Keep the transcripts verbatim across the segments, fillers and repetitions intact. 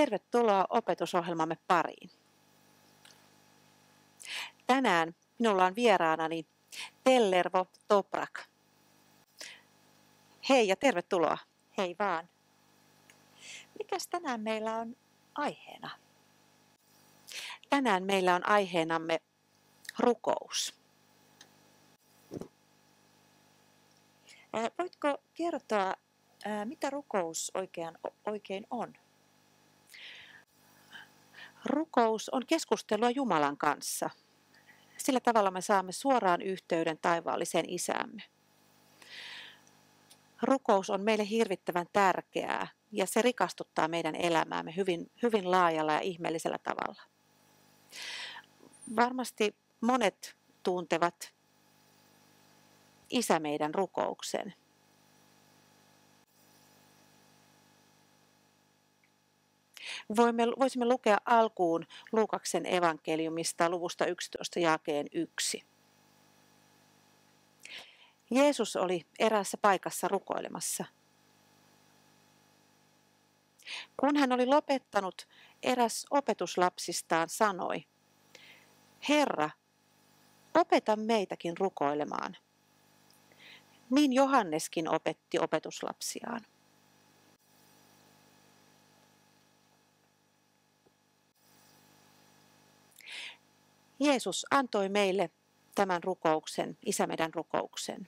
Tervetuloa opetusohjelmamme pariin. Tänään minulla on vieraanani Tellervo Toprak. Hei ja tervetuloa. Hei vaan. Mikäs tänään meillä on aiheena? Tänään meillä on aiheenamme rukous. Ää, voitko kertoa, ää, mitä rukous oikein, oikein on? Rukous on keskustelua Jumalan kanssa. Sillä tavalla me saamme suoraan yhteyden taivaalliseen Isäämme. Rukous on meille hirvittävän tärkeää ja se rikastuttaa meidän elämäämme hyvin, hyvin laajalla ja ihmeellisellä tavalla. Varmasti monet tuntevat Isä meidän rukouksen. Voimme, voisimme lukea alkuun Luukaksen evankeliumista luvusta yksitoista jakeen yksi. Jeesus oli eräässä paikassa rukoilemassa. Kun hän oli lopettanut, eräs opetuslapsistaan sanoi: Herra, opeta meitäkin rukoilemaan. Niin Johanneskin opetti opetuslapsiaan. Jeesus antoi meille tämän rukouksen, Isä meidän rukouksen.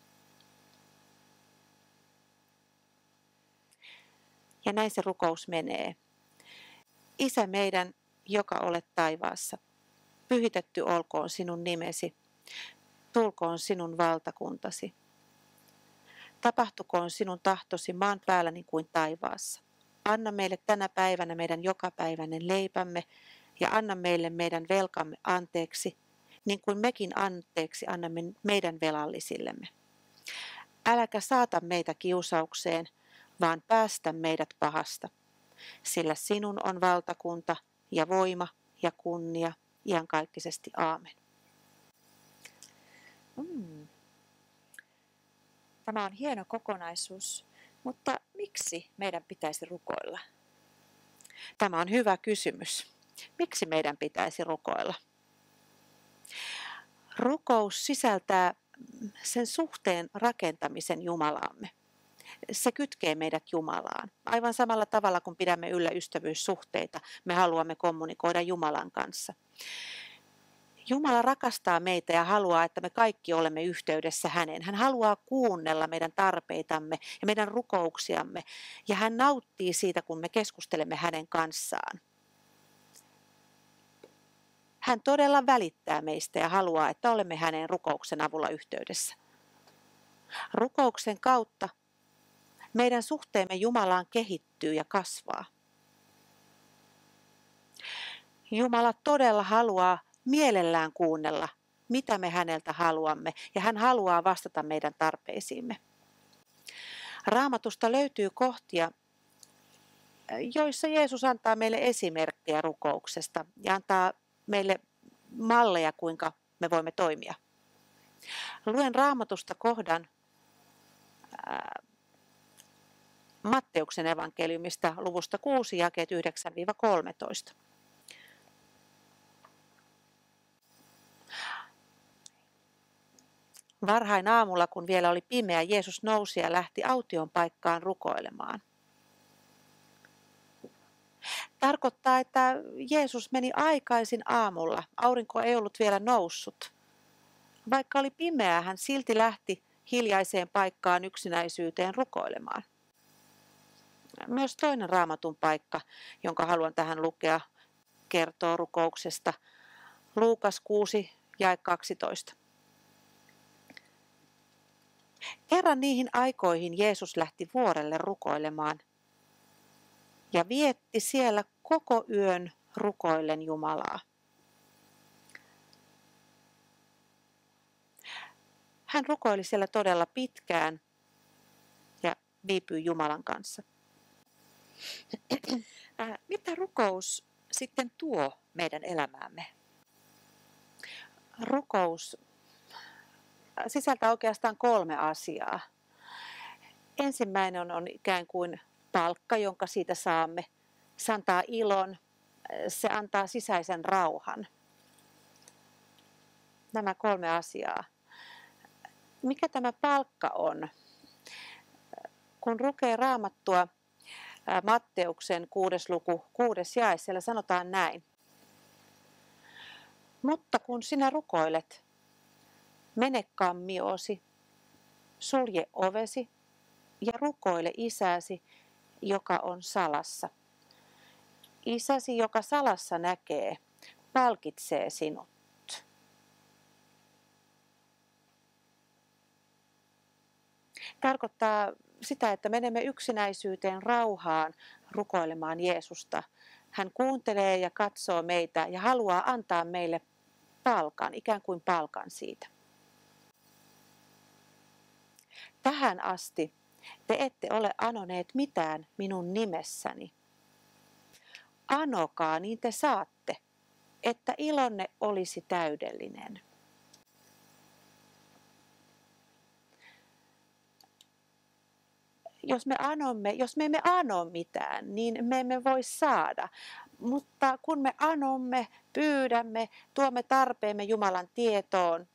Ja näin se rukous menee. Isä meidän, joka olet taivaassa, pyhitetty olkoon sinun nimesi, tulkoon sinun valtakuntasi. Tapahtukoon sinun tahtosi maan päällä niin kuin taivaassa. Anna meille tänä päivänä meidän jokapäiväinen leipämme ja anna meille meidän velkamme anteeksi, niin kuin mekin anteeksi annamme meidän velallisillemme. Äläkä saata meitä kiusaukseen, vaan päästä meidät pahasta, sillä sinun on valtakunta ja voima ja kunnia iankaikkisesti. Aamen. Mm. Tämä on hieno kokonaisuus, mutta miksi meidän pitäisi rukoilla? Tämä on hyvä kysymys. Miksi meidän pitäisi rukoilla? Rukous sisältää sen suhteen rakentamisen Jumalaamme. Se kytkee meidät Jumalaan. Aivan samalla tavalla kuin pidämme yllä ystävyyssuhteita, me haluamme kommunikoida Jumalan kanssa. Jumala rakastaa meitä ja haluaa, että me kaikki olemme yhteydessä häneen. Hän haluaa kuunnella meidän tarpeitamme ja meidän rukouksiamme. Ja hän nauttii siitä, kun me keskustelemme hänen kanssaan. Hän todella välittää meistä ja haluaa, että olemme hänen rukouksen avulla yhteydessä. Rukouksen kautta meidän suhteemme Jumalaan kehittyy ja kasvaa. Jumala todella haluaa mielellään kuunnella, mitä me häneltä haluamme, ja hän haluaa vastata meidän tarpeisiimme. Raamatusta löytyy kohtia, joissa Jeesus antaa meille esimerkkejä rukouksesta ja antaa meille malleja, kuinka me voimme toimia. Luen Raamatusta kohdan ää, Matteuksen evankeliumista luvusta kuusi jakeet yhdeksän kolmetoista. Varhain aamulla, kun vielä oli pimeä, Jeesus nousi ja lähti aution paikkaan rukoilemaan. Tarkoittaa, että Jeesus meni aikaisin aamulla. Aurinko ei ollut vielä noussut. Vaikka oli pimeää, hän silti lähti hiljaiseen paikkaan yksinäisyyteen rukoilemaan. Myös toinen Raamatun paikka, jonka haluan tähän lukea, kertoo rukouksesta. Luukas kuusi jae kaksitoista. Kerran niihin aikoihin Jeesus lähti vuorelle rukoilemaan ja vietti siellä koko yön rukoillen Jumalaa. Hän rukoili siellä todella pitkään ja viipyi Jumalan kanssa. Mitä rukous sitten tuo meidän elämäämme? Rukous sisältää oikeastaan kolme asiaa. Ensimmäinen on, on ikään kuin palkka, jonka siitä saamme. se antaa ilon, se antaa sisäisen rauhan. Nämä kolme asiaa. Mikä tämä palkka on? Kun lukee Raamattua, Matteuksen kuudes luku, kuudes jae, siellä sanotaan näin. Mutta kun sinä rukoilet, mene kammiosi, sulje ovesi ja rukoile isäsi, joka on salassa. Isäsi, joka salassa näkee, palkitsee sinut. Tarkoittaa sitä, että menemme yksinäisyyteen rauhaan rukoilemaan Jeesusta. Hän kuuntelee ja katsoo meitä ja haluaa antaa meille palkan, ikään kuin palkan siitä. Tähän asti te ette ole anoneet mitään minun nimessäni. Anokaa, niin te saatte, että ilonne olisi täydellinen. Jos me, anomme, jos me emme ano mitään, niin me emme voi saada. Mutta kun me anomme, pyydämme, tuomme tarpeemme Jumalan tietoon,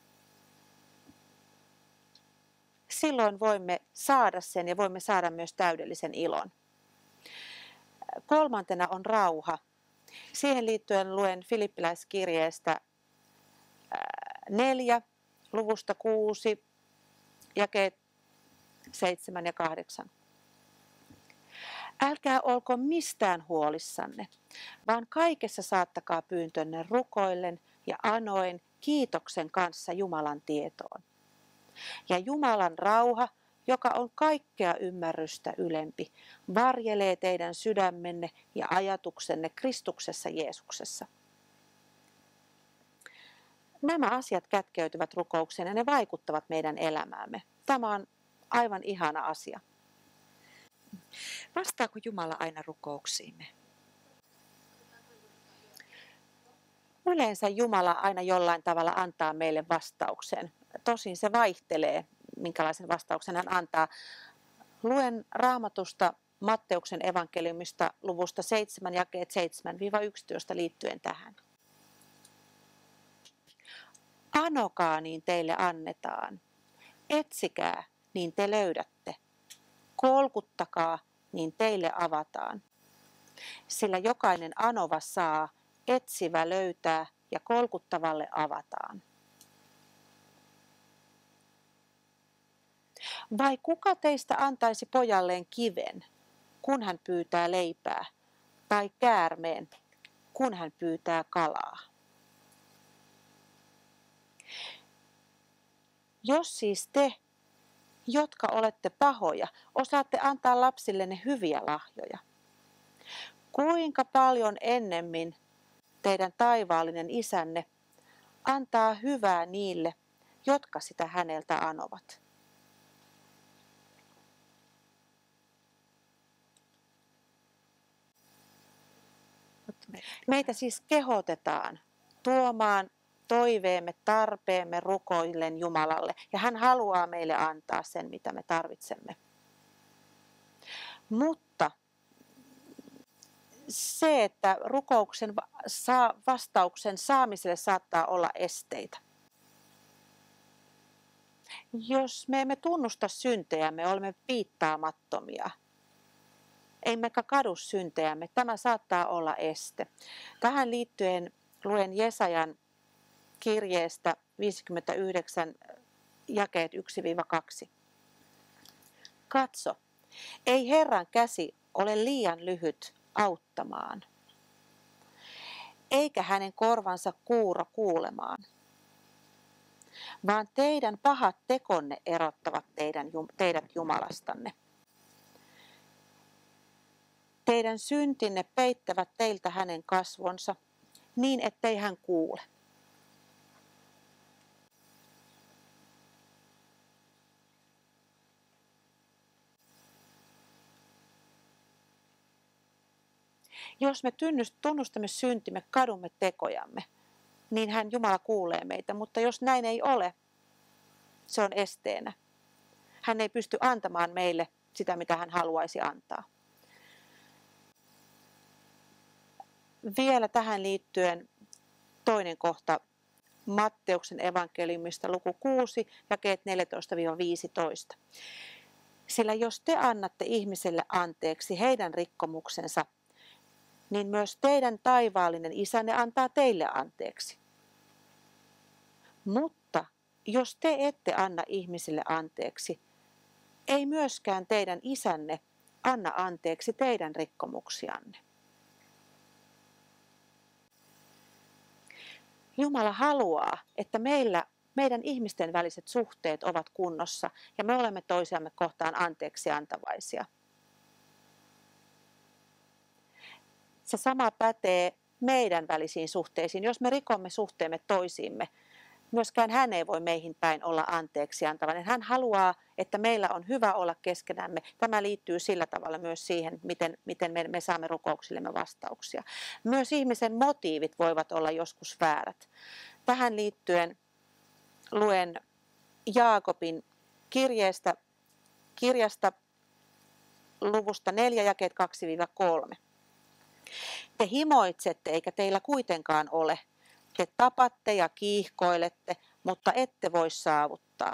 silloin voimme saada sen ja voimme saada myös täydellisen ilon. Kolmantena on rauha. Siihen liittyen luen Filippiläiskirjeestä neljä, luvusta kuusi, jakeet seitsemän ja kahdeksan. Älkää olko mistään huolissanne, vaan kaikessa saattakaa pyyntönne rukoillen ja anoen kiitoksen kanssa Jumalan tietoon. Ja Jumalan rauha, joka on kaikkea ymmärrystä ylempi, varjelee teidän sydämenne ja ajatuksenne Kristuksessa Jeesuksessa. Nämä asiat kätkeytyvät rukoukseen ja ne vaikuttavat meidän elämäämme. Tämä on aivan ihana asia. Vastaako Jumala aina rukouksiimme? Yleensä Jumala aina jollain tavalla antaa meille vastauksen. Tosin se vaihtelee, minkälaisen vastauksen hän antaa. Luen Raamatusta Matteuksen evankeliumista luvusta seitsemän, jakeet seitsemän yksitoista liittyen tähän. Anokaa, niin teille annetaan. Etsikää, niin te löydätte. Kolkuttakaa, niin teille avataan. Sillä jokainen anova saa, etsivä löytää ja kolkuttavalle avataan. Vai kuka teistä antaisi pojalleen kiven, kun hän pyytää leipää, tai käärmeen, kun hän pyytää kalaa? Jos siis te, jotka olette pahoja, osaatte antaa lapsillenne hyviä lahjoja, kuinka paljon ennemmin teidän taivaallinen isänne antaa hyvää niille, jotka sitä häneltä anovat. Meitä siis kehotetaan tuomaan toiveemme, tarpeemme rukoillen Jumalalle, ja hän haluaa meille antaa sen, mitä me tarvitsemme. Mutta se, että rukouksen vastauksen saamiselle saattaa olla esteitä. Jos me emme tunnusta syntejämme, olemme piittaamattomia, emmekä kadu syntejämme, tämä saattaa olla este. Tähän liittyen luen Jesajan kirjeestä viisikymmentäyhdeksän, jakeet yksi kaksi. Katso, ei Herran käsi ole liian lyhyt auttamaan, eikä hänen korvansa kuuro kuulemaan, vaan teidän pahat tekonne erottavat teidän, teidät Jumalastanne. Teidän syntinne peittävät teiltä hänen kasvonsa, niin ettei hän kuule. Jos me tunnustamme syntimme, kadumme tekojamme, niin hän Jumala kuulee meitä, mutta jos näin ei ole, se on esteenä. Hän ei pysty antamaan meille sitä, mitä hän haluaisi antaa. vielä tähän liittyen toinen kohta Matteuksen evankeliumista luku kuusi, jakeet neljätoista viisitoista. Sillä jos te annatte ihmiselle anteeksi heidän rikkomuksensa, niin myös teidän taivaallinen isänne antaa teille anteeksi. Mutta jos te ette anna ihmisille anteeksi, ei myöskään teidän isänne anna anteeksi teidän rikkomuksianne. Jumala haluaa, että meillä, meidän ihmisten väliset suhteet ovat kunnossa ja me olemme toisiamme kohtaan anteeksi antavaisia. Se sama pätee meidän välisiin suhteisiin. Jos me rikomme suhteemme toisiimme, myöskään hän ei voi meihin päin olla anteeksi antavainen. Hän haluaa, että meillä on hyvä olla keskenämme. Tämä liittyy sillä tavalla myös siihen, miten, miten me, me saamme rukouksillemme vastauksia. Myös ihmisen motiivit voivat olla joskus väärät. Tähän liittyen luen Jaakobin kirjeestä, kirjasta luvusta neljä, jakeet kaksi kolme. Te himoitsette, eikä teillä kuitenkaan ole. Te tapatte ja kiihkoilette, mutta ette voi saavuttaa.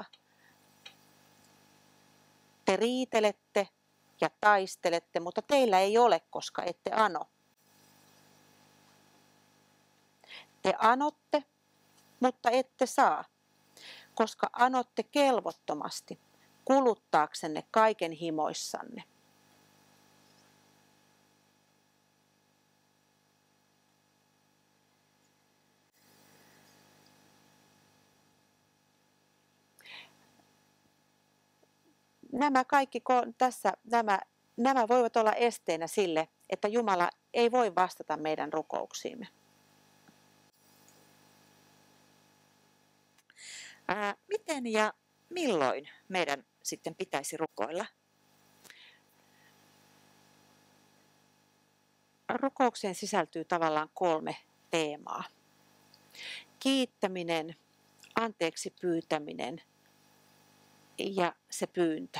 Te riitelette ja taistelette, mutta teillä ei ole, koska ette ano. Te anotte, mutta ette saa, koska anotte kelvottomasti, kuluttaaksenne kaiken himoissanne. Nämä kaikki tässä, nämä, nämä voivat olla esteenä sille, että Jumala ei voi vastata meidän rukouksiimme. Ää, miten ja milloin meidän sitten pitäisi rukoilla? Rukoukseen sisältyy tavallaan kolme teemaa. Kiittäminen, anteeksi pyytäminen ja se pyyntö.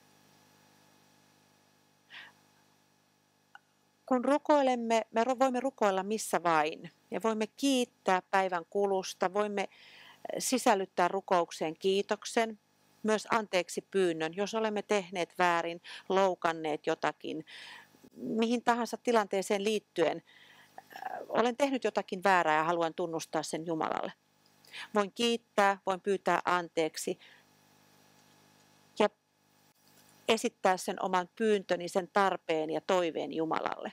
Kun rukoilemme, me voimme rukoilla missä vain ja voimme kiittää päivän kulusta, voimme sisällyttää rukoukseen kiitoksen, myös anteeksi pyynnön, jos olemme tehneet väärin, loukanneet jotakin, mihin tahansa tilanteeseen liittyen. Olen tehnyt jotakin väärää ja haluan tunnustaa sen Jumalalle. Voin kiittää, voin pyytää anteeksi ja esittää sen oman pyyntöni, sen tarpeen ja toiveen Jumalalle.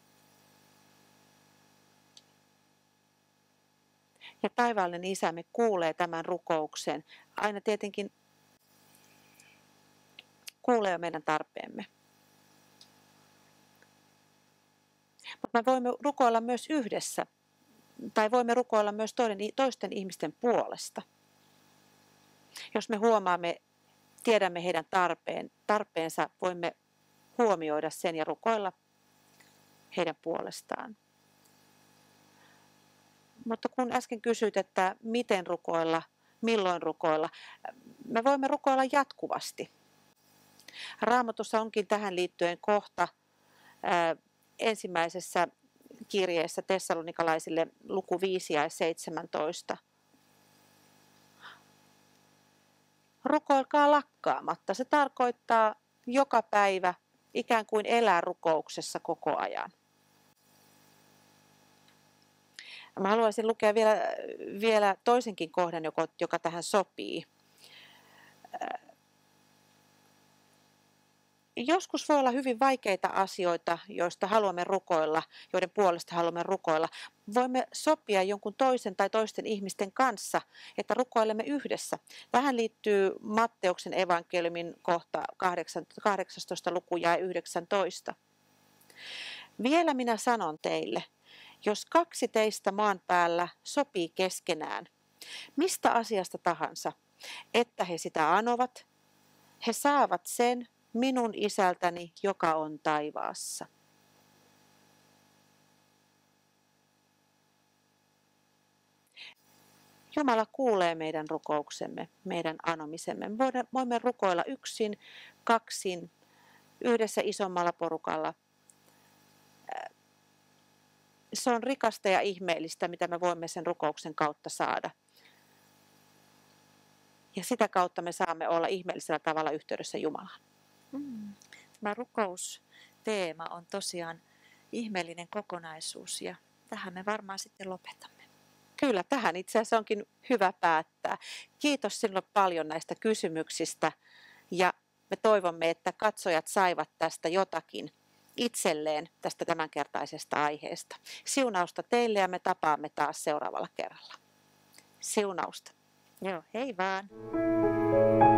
Ja taivaallinen Isämme kuulee tämän rukouksen. Aina tietenkin kuulee meidän tarpeemme. Mutta me voimme rukoilla myös yhdessä. Tai voimme rukoilla myös toinen, toisten ihmisten puolesta. Jos me huomaamme, tiedämme heidän tarpeen, tarpeensa, voimme huomioida sen ja rukoilla heidän puolestaan. Mutta kun äsken kysyit, että miten rukoilla, milloin rukoilla, me voimme rukoilla jatkuvasti. Raamatussa onkin tähän liittyen kohta ää, ensimmäisessä kirjeessä tessalonikalaisille luku viisi ja seitsemäntoista. Rukoilkaa lakkaamatta. Se tarkoittaa joka päivä ikään kuin elää rukouksessa koko ajan. Mä haluaisin lukea vielä, vielä toisenkin kohdan, joka, joka tähän sopii. Joskus voi olla hyvin vaikeita asioita, joista haluamme rukoilla, joiden puolesta haluamme rukoilla. Voimme sopia jonkun toisen tai toisten ihmisten kanssa, että rukoilemme yhdessä. Tähän liittyy Matteuksen evankeliumin kohta kahdeksantoista luku ja yhdeksäntoista. Vielä minä sanon teille, jos kaksi teistä maan päällä sopii keskenään, mistä asiasta tahansa, että he sitä anovat, he saavat sen minun isältäni, joka on taivaassa. Jumala kuulee meidän rukouksemme, meidän anomisemme. Me voimme rukoilla yksin, kaksin, yhdessä isommalla porukalla. Se on rikasta ja ihmeellistä, mitä me voimme sen rukouksen kautta saada. Ja sitä kautta me saamme olla ihmeellisellä tavalla yhteydessä Jumalaan. Mm. Tämä rukousteema on tosiaan ihmeellinen kokonaisuus ja tähän me varmaan sitten lopetamme. Kyllä, tähän itse asiassa onkin hyvä päättää. Kiitos sinulle paljon näistä kysymyksistä ja me toivomme, että katsojat saivat tästä jotakin itselleen tästä tämänkertaisesta aiheesta. Siunausta teille ja me tapaamme taas seuraavalla kerralla. Siunausta. Joo, hei vaan.